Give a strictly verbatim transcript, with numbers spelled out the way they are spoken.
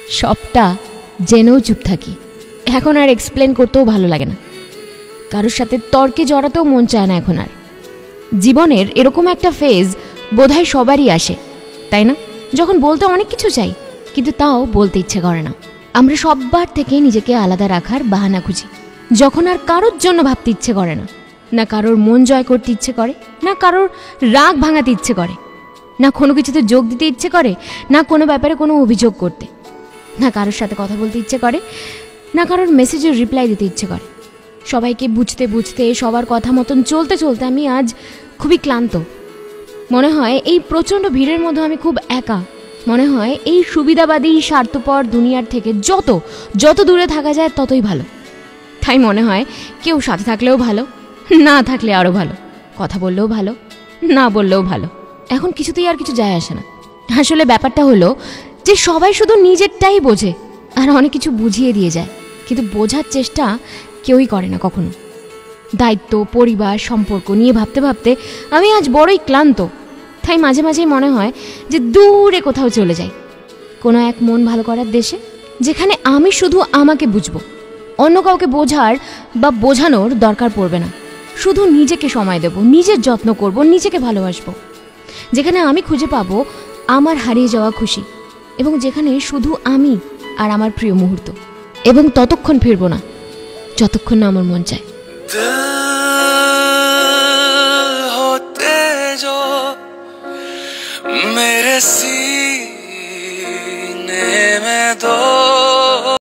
সবটা জেনেও চুপ থাকি। এখন আর এক্সপ্লেন করতেও ভালো লাগে না, কারোর সাথে তর্কে জড়াতেও মন চায় না এখন আর। জীবনের এরকম একটা ফেজ বোধহয় সবারই আসে, তাই না? যখন বলতে অনেক কিছু চাই, কিন্তু তাও বলতে ইচ্ছে করে না। আমরা সববার থেকে নিজেকে আলাদা রাখার বাহানা খুঁজি, যখন আর কারোর জন্য ভাবতে ইচ্ছে করে না। না কারোর মন জয় করতে ইচ্ছে করে, না কারোর রাগ ভাঙাতে ইচ্ছে করে, না কোনো কিছুতে যোগ দিতে ইচ্ছে করে, না কোনো ব্যাপারে কোনো অভিযোগ করতে, না কারোর সাথে কথা বলতে ইচ্ছে করে, না কারোর মেসেজের রিপ্লাই দিতে ইচ্ছে করে। সবাইকে বুঝতে বুঝতে, সবার কথা মতন চলতে চলতে আমি আজ খুবই ক্লান্ত। মনে হয় এই প্রচণ্ড ভিড়ের মধ্যে আমি খুব একা। মনে হয় এই সুবিধাবাদী স্বার্থপর দুনিয়ার থেকে যত যত দূরে থাকা যায় ততই ভালো। তাই মনে হয় কেউ সাথে থাকলেও ভালো, না থাকলে আরও ভালো, কথা বললেও ভালো, না বললেও ভালো। এখন কিছুতেই আর কিছু যায় আসে না। আসলে ব্যাপারটা হলো যে সবাই শুধু নিজেরটাই বোঝে আর অনেক কিছু বুঝিয়ে দিয়ে যায়, কিন্তু বোঝার চেষ্টা কেউই করে না কখনো। দায়িত্ব, পরিবার, সম্পর্ক নিয়ে ভাবতে ভাবতে আমি আজ বড়ই ক্লান্ত। তাই মাঝে মাঝেই মনে হয় যে দূরে কোথাও চলে যাই, কোনো এক মন ভালো করার দেশে, যেখানে আমি শুধু আমাকে বুঝবো, অন্য কাউকে বোঝার বা বোঝানোর দরকার পড়বে না। শুধু নিজেকে সময় দেব, নিজের যত্ন করব, নিজেকে ভালোবাসবো। যেখানে আমি খুঁজে পাবো আমার হারিয়ে যাওয়া খুশি, এবং যেখানে শুধু আমি আর আমার প্রিয় মুহূর্ত। এবং ততক্ষণ ফিরবো না যতক্ষণ না আমার মন চায়। होते जो मेरे सी